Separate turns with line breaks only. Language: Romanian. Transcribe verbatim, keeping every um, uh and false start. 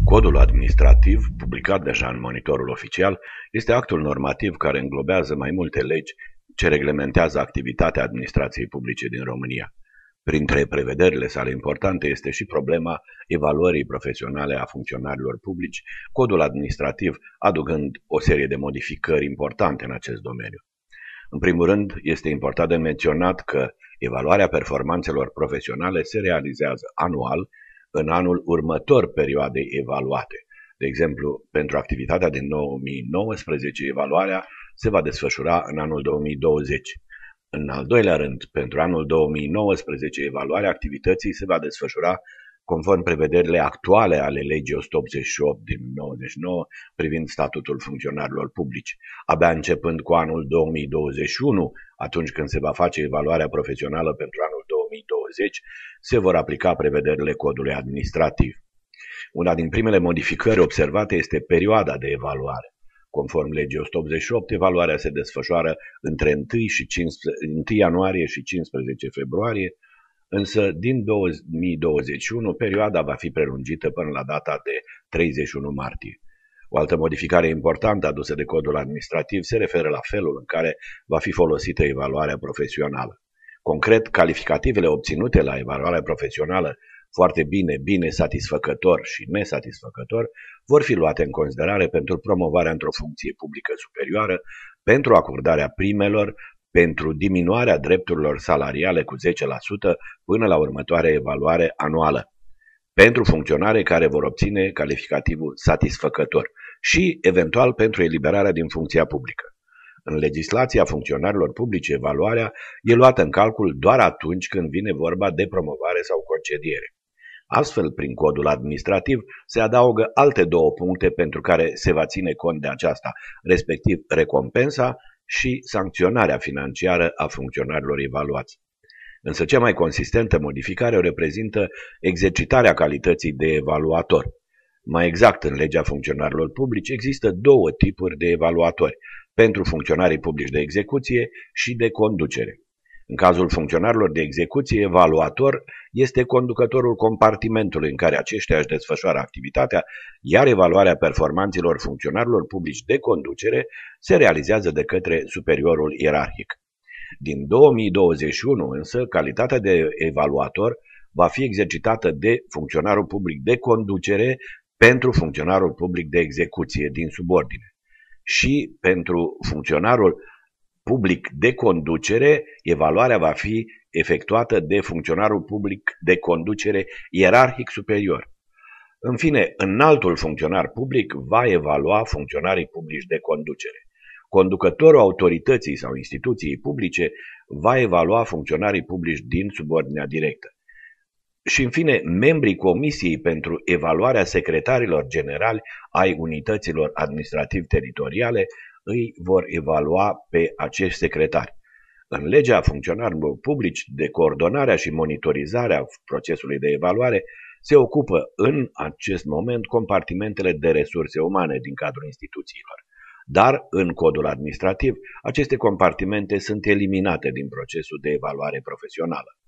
Codul administrativ, publicat deja în Monitorul Oficial, este actul normativ care înglobează mai multe legi ce reglementează activitatea administrației publice din România. Printre prevederile sale importante este și problema evaluării profesionale a funcționarilor publici, codul administrativ aducând o serie de modificări importante în acest domeniu. În primul rând, este important de menționat că evaluarea performanțelor profesionale se realizează anual în anul următor perioadei evaluate. De exemplu, pentru activitatea din două mii nouăsprezece, evaluarea se va desfășura în anul două mii douăzeci. În al doilea rând, pentru anul două mii nouăsprezece, evaluarea activității se va desfășura conform prevederile actuale ale legii o sută optzeci și opt din nouăzeci și nouă privind statutul funcționarilor publici. Abia începând cu anul două mii douăzeci și unu, atunci când se va face evaluarea profesională pentru anul două mii douăzeci, se vor aplica prevederile codului administrativ. Una din primele modificări observate este perioada de evaluare. Conform legii o sută optzeci și opt, evaluarea se desfășoară între întâi ianuarie și cincisprezece februarie, însă din două mii douăzeci și unu perioada va fi prelungită până la data de treizeci și unu martie. O altă modificare importantă adusă de codul administrativ se referă la felul în care va fi folosită evaluarea profesională. Concret, calificativele obținute la evaluarea profesională foarte bine, bine, satisfăcător și nesatisfăcător vor fi luate în considerare pentru promovarea într-o funcție publică superioară, pentru acordarea primelor, pentru diminuarea drepturilor salariale cu zece la sută până la următoarea evaluare anuală, pentru funcționare care vor obține calificativul satisfăcător și, eventual, pentru eliberarea din funcția publică. În legislația funcționarilor publici, evaluarea e luată în calcul doar atunci când vine vorba de promovare sau concediere. Astfel, prin codul administrativ, se adaugă alte două puncte pentru care se va ține cont de aceasta, respectiv recompensa și sancționarea financiară a funcționarilor evaluați. Însă cea mai consistentă modificare o reprezintă exercitarea calității de evaluator. Mai exact, în legea funcționarilor publici există două tipuri de evaluatori, pentru funcționarii publici de execuție și de conducere. În cazul funcționarilor de execuție, evaluator este conducătorul compartimentului în care aceștia își desfășoară activitatea, iar evaluarea performanțelor funcționarilor publici de conducere se realizează de către superiorul ierarhic. Din două mii douăzeci și unu însă, calitatea de evaluator va fi exercitată de funcționarul public de conducere pentru funcționarul public de execuție din subordine. Și pentru funcționarul public de conducere, evaluarea va fi efectuată de funcționarul public de conducere ierarhic superior. În fine, înaltul funcționar public va evalua funcționarii publici de conducere. Conducătorul autorității sau instituției publice va evalua funcționarii publici din subordinea directă. Și, în fine, membrii Comisiei pentru evaluarea secretarilor generali ai unităților administrativ-teritoriale îi vor evalua pe acești secretari. În legea funcționarilor publici, de coordonarea și monitorizarea procesului de evaluare se ocupă în acest moment compartimentele de resurse umane din cadrul instituțiilor. Dar, în codul administrativ, aceste compartimente sunt eliminate din procesul de evaluare profesională.